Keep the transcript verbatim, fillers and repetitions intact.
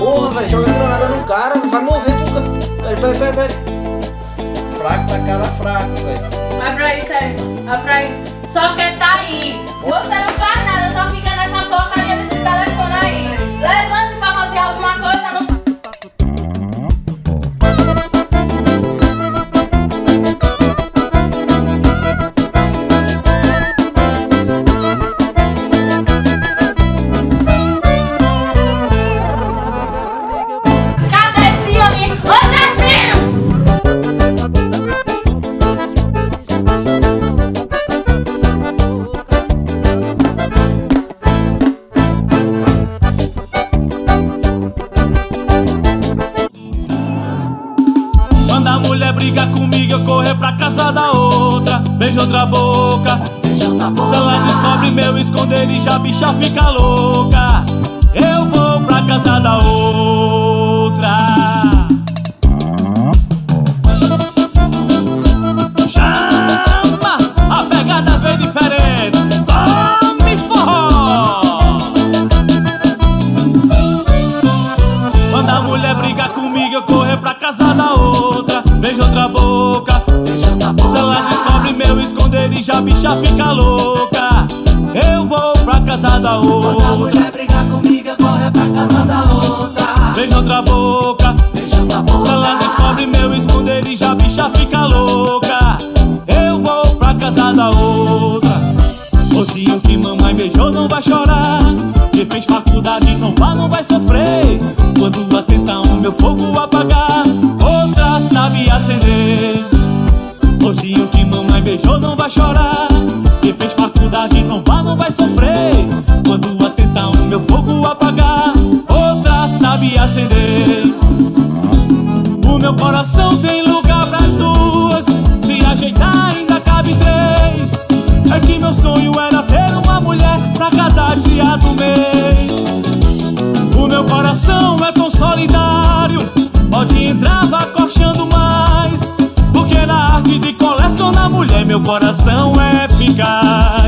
Porra, velho, joga granada no cara, vai morrer por causa. Pera, pera, pera, pera. Fraco tá cara fraco, velho. Vai pra isso aí, vai pra isso. Só quer tá aí. Você não faz nada, só fica nessa porcaria desse telefone aí. Levante pra fazer alguma coisa, não. Briga comigo, eu correr pra casa da outra. Beijo outra boca, beija outra boca. Se ela descobre meu esconderijo, a bicha fica louca. Eu vou pra casa da outra. Chama, a pegada vem diferente. Tome forró. Quando a mulher briga comigo, eu correr pra casa da outra. Beijo outra boca, beija outra boca. Se ela descobre meu esconderijo, a bicha fica louca. Eu vou pra casa da outra. Quando a mulher brigar comigo, eu corro pra casa da outra. Beijo outra boca, beija outra boca. Se ela descobre meu esconderijo, a bicha fica louca. Eu vou pra casa da outra. Hoje o que mamãe beijou não vai chorar. Quem fez faculdade não vai, não vai sofrer. Quando atenta o meu fogo apagar, outra sabe acender. Hoje o que mamãe beijou não vai chorar. Quem fez faculdade não vai, não vai sofrer. Quando atenta o meu fogo apagar, outra sabe acender. O meu coração tem lugar pras duas. Se ajeitar ainda cabe três. É que meu sonho era ter uma mulher pra cada dia do mês. O meu coração é tão solidário, pode entrar, vá coxando mais. Porque na arte de colecionar mulher, meu coração é ficar.